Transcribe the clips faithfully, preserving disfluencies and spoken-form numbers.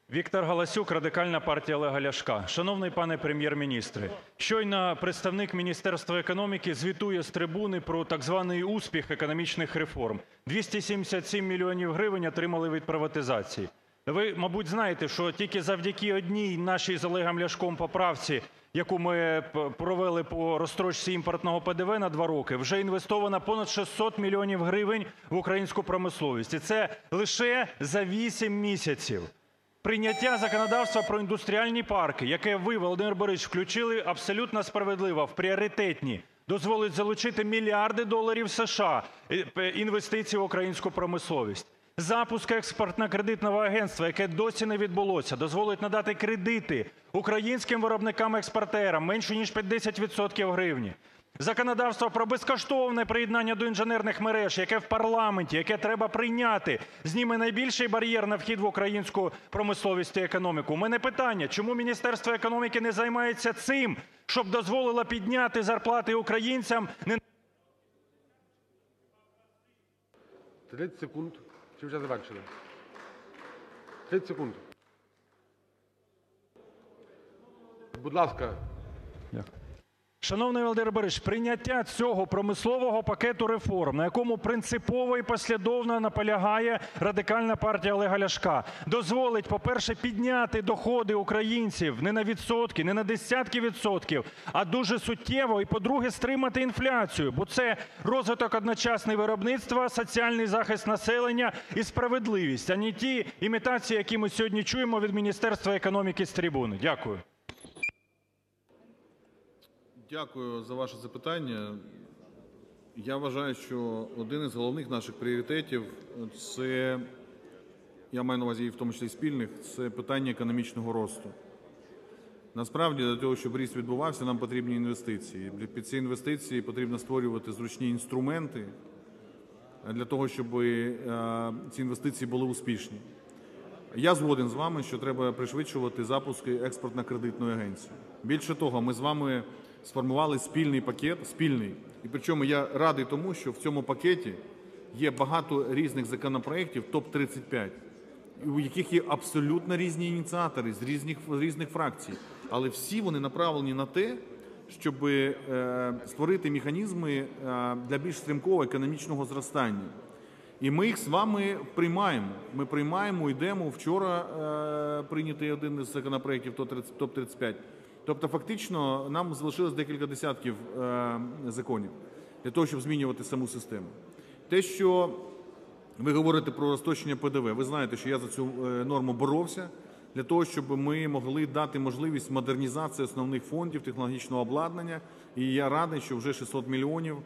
Віктор Галасюк, Радикальна партія Олега Ляшка. Шановний пане Прем'єр-міністре, щойно представник Міністерства економіки звітує з трибуни про так званий успіх економічних реформ. двісті сімдесят сім мільйонів гривень отримали від приватизації. Ви, мабуть, знаєте, що тільки завдяки одній нашій з Олегом Ляшком поправці, яку ми провели по розстрочці імпортного Пе Де Ве на два роки, вже інвестовано понад шістсот мільйонів гривень в українську промисловість. І це лише за вісім місяців. Прийняття законодавства про індустріальні парки, яке ви, Володимир Борисович, включили абсолютно справедливо в пріоритетні, дозволить залучити мільярди доларів США інвестицій в українську промисловість. Запуск Експортно-кредитного агентства, яке досі не відбулося, дозволить надати кредити українським виробникам-експортерам менше ніж під десять відсотків гривні. Законодавство про безкоштовне приєднання до інженерних мереж, яке в парламенті, яке треба прийняти, зніме найбільший бар'єр на вхід в українську промисловість і економіку. У мене питання: чому Міністерство економіки не займається цим, щоб дозволило підняти зарплати українцям? тридцять секунд. Чи вже завершили? тридцять секунд. Будь ласка. Дякую. Шановний Володимир Борисович, прийняття цього промислового пакету реформ, на якому принципово і послідовно наполягає Радикальна партія Олега Ляшка, дозволить, по-перше, підняти доходи українців не на відсотки, не на десятки відсотків, а дуже суттєво, і, по-друге, стримати інфляцію, бо це розвиток одночасний виробництва, соціальний захист населення і справедливість, а не ті імітації, які ми сьогодні чуємо від Міністерства економіки з трибуни. Дякую. Дякую за ваше запитання. Я вважаю, що один із головних наших пріоритетів – це, я маю на увазі і в тому числі спільних, це питання економічного росту. Насправді, для того, щоб ріст відбувався, нам потрібні інвестиції. Під ці інвестиції потрібно створювати зручні інструменти для того, щоб ці інвестиції були успішні. Я згоден з вами, що треба пришвидшувати запуск Експортно-кредитної агенції. Більше того, ми з вами сформували спільний пакет, спільний, і причому я радий тому, що в цьому пакеті є багато різних законопроектів, топ тридцять п'ять, у яких є абсолютно різні ініціатори з різних, різних фракцій, але всі вони направлені на те, щоб е, створити механізми е, для більш стрімкого економічного зростання. І ми їх з вами приймаємо. Ми приймаємо, йдемо. Вчора е, прийнятий один із законопроєктів топ тридцять п'ять. Тобто фактично нам залишилось декілька десятків е, законів для того, щоб змінювати саму систему. Те, що ви говорите про розточення Пе Де Ве, ви знаєте, що я за цю е, норму боровся, для того, щоб ми могли дати можливість модернізації основних фондів, технологічного обладнання. І я радий, що вже шістсот мільйонів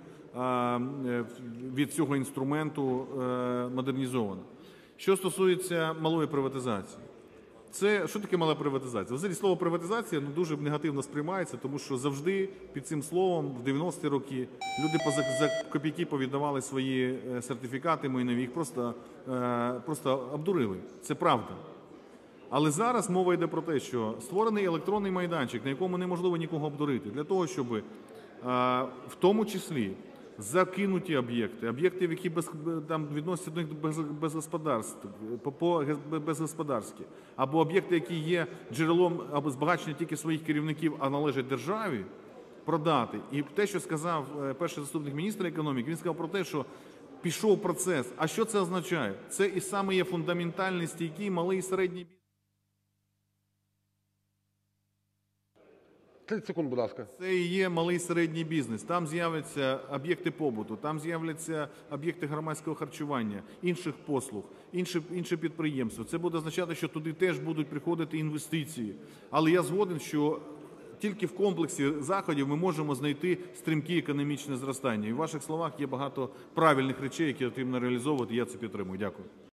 від цього інструменту модернізовано. Що стосується малої приватизації. Це, що таке мала приватизація? Взагалі слово приватизація ну, дуже негативно сприймається, тому що завжди під цим словом в дев'яності роки люди за, за копійки повіддавали свої сертифікати майнові, їх просто, просто обдурили. Це правда. Але зараз мова йде про те, що створений електронний майданчик, на якому неможливо нікого обдурити, для того, щоб в тому числі закинуті об'єкти, об'єкти, які без, там, відносяться до них без, без господарств, по, безгосподарські, або об'єкти, які є джерелом або збагачення тільки своїх керівників, а належать державі, продати. І те, що сказав перший заступник міністра економіки, він сказав про те, що пішов процес. А що це означає? Це і саме є фундаментальний, стійкий, малий і середній бізнес. тридцять секунд, будь ласка. Це і є малий і середній бізнес. Там з'являться об'єкти побуту, там з'являться об'єкти громадського харчування, інших послуг, інші, інші підприємства. Це буде означати, що туди теж будуть приходити інвестиції. Але я згоден, що тільки в комплексі заходів ми можемо знайти стрімке економічне зростання. І в ваших словах є багато правильних речей, які потрібно реалізовувати, і я це підтримую. Дякую.